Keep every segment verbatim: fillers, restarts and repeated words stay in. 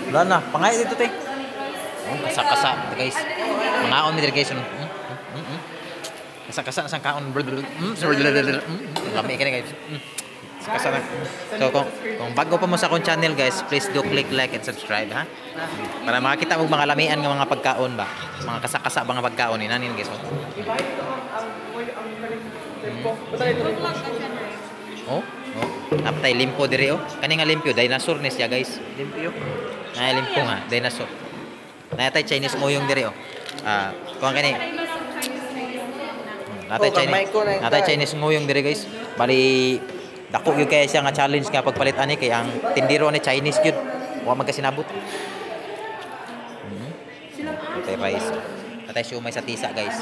Wala na, pangay dito te. Oh, kasa-kasa guys. Mangaon mi diri guys. Mm, mm, mm. Kasa-kasa sang kaon. Mm, lami ka guys. Mm. Kasa na. So kung, kung bago pa mo sa akong channel guys, please do click like and subscribe ha. Para makita mo mga lamian ng mga pagkaon ba. Mga kasa-kasa ba nga pagkaon ni nanin guys. Oh. Oh, napatay limpo diri oh. Kani nga limpyo, dinosaur ni siya guys. Limpyo. Na limpo nga, dinosaur. Natay Chinese moyong diri oh. Ah, kuan kani. Natay Chinese. Natay Chinese moyong diri guys. Bali dako gyud kay siya nga challenge nga pagpalit ani kay ang tindiro ni Chinese gyud. Wa magkasinabot. Hmm. Natay rice. Natay siomay sa tisa guys.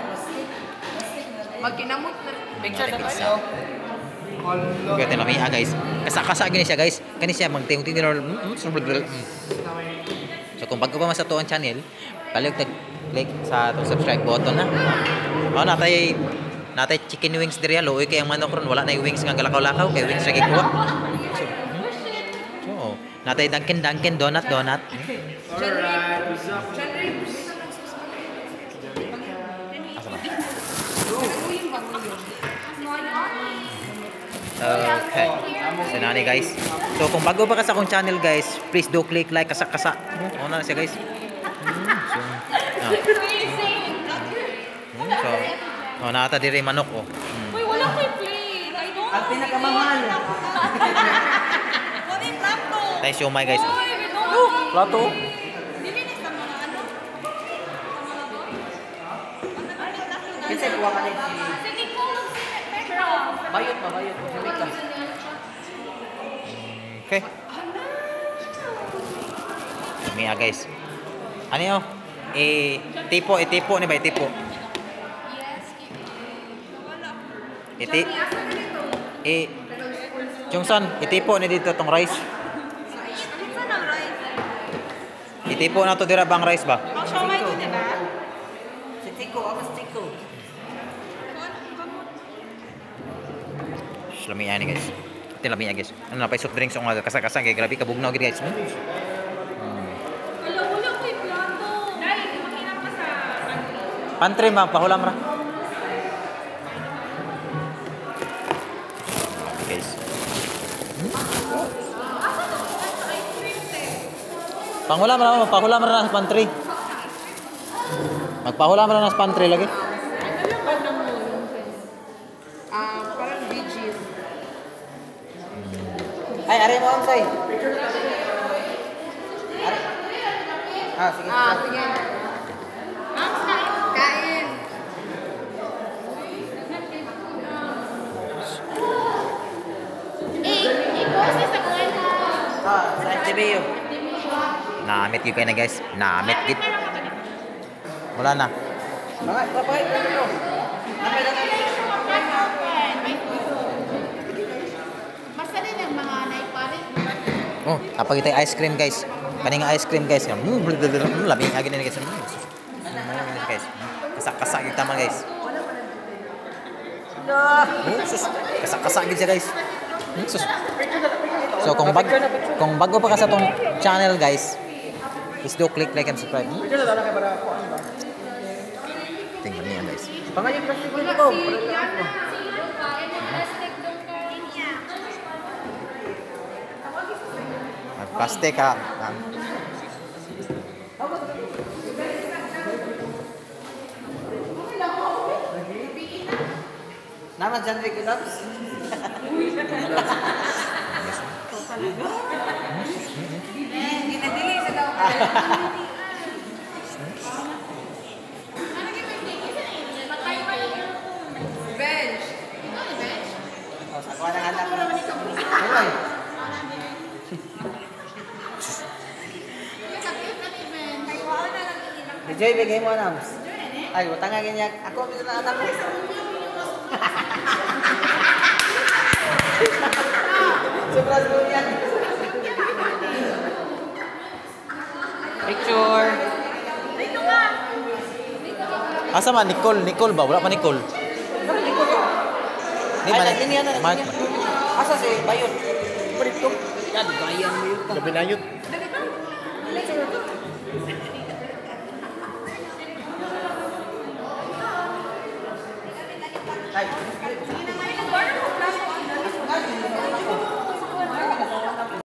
Magkinamot na picture na tayo. Kaya tinamia guys. Kasa-kasa gini siya guys. Kani siya magtingting din. So kung bago pa mas ato ang channel, palig tag-click sa atong subscribe button ha. Oh, natay natay chicken wings diri alo. Oy kay ang manok ron wala na wings nga galakaw-lakaw kay wings ra gikuha. So, so natay Dunkin Dunkin donut donut. Okay. So nani guys. So kung bago pa ka sa akong channel guys, please do click like kasa-kasa. Oh, na siya guys. Hmm, so, ah. Hmm, so, oh, nata diri manok oh. Hmm. Uy, wala ko'y plate. I don't. Ang pinakamahal. What is plato? Tayo siomay guys. Uy, we don't. Oh, plato. Dili sa mga ano. Kasi kuha ka na Sige ko lang si Petro. bayot pa, bayot pa. Samika. Okay. Mia guys. Ano yun? Eh, tipo, eh, tipo ni ba? Tipo. Iti. Eh, Jungson, itipo ni dito tong rice. Itipo na to dira bang rice ba? Ang siomay ko, di ba? Si Tiko, ako si Tiko. Lamian ni guys. Ito lamian guys. Ano na pa soft drinks ang mga kasa-kasa kay grabe kabugnaw gid guys. Hmm. Wala, wala ko'y plato. Dahil, makinang pa sa Pantry ma pahulam ra. Guys. Pangulam ra, pahulam ra sa pantry. Magpahulam ra na sa pantry lagi. Ah, parang vigil. Ay, ari mo Amsay. Ari. Ah, sige. Ah, sige. Ang kain. Eh, i-post sa kuwenta. Ah, sa F T B U. Namit gyud kay na guys. Namit gid. Wala na. Mga, papay, papay. Napay na Basta din ang mga naipalit. Oh, kapag itay ice cream guys. Kani nga ice cream guys. Mm, labi agi na guys. Mm, guys. Kasak-kasak gyud tama guys. Oh, sus. Kasak-kasak gyud siya guys. Mm, sus. So kung bag kung bago pa ka sa tong channel guys, please do click like and subscribe. Hmm? Picture na lang kay para kuan ba. Tingnan niyo guys. Pangayag plastic ko ko. Plastic ka. Ah. Naman dyan Ricky Loves. Ginadili sa daw. Bench. Bench? O, sa kuha ng anak ko. Hoy. Di Joy, bigay mo Nams. Ay, utang nga ganyan. Ako, dito na anak ko. Sobras ko yan. Picture. Asa man Nicole, Nicole ba? Wala pa Nicole. Di Ay, man. natin yan na. Mark. Asa si Bayon? Balik ko. Yan, bayan mo yun. Gabi na yun. Ay,